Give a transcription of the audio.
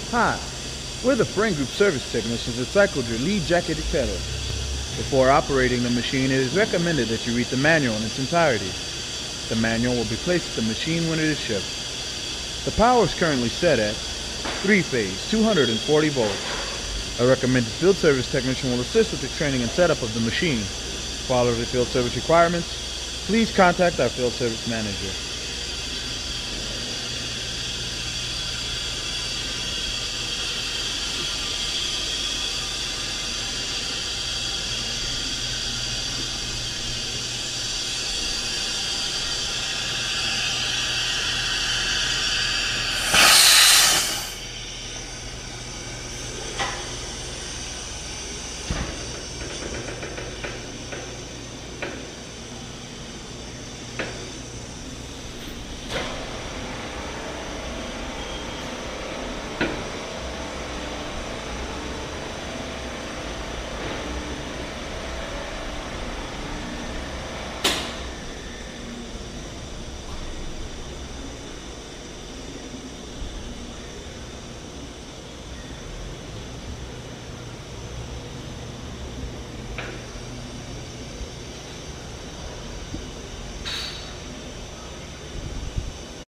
Hi, we're the Frain Group service technicians that cycled your lead jacket to Kettle. Before operating the machine, it is recommended that you read the manual in its entirety. The manual will be placed at the machine when it is shipped. The power is currently set at 3-phase, 240 volts. A recommended field service technician will assist with the training and setup of the machine. For all of the field service requirements, please contact our field service manager.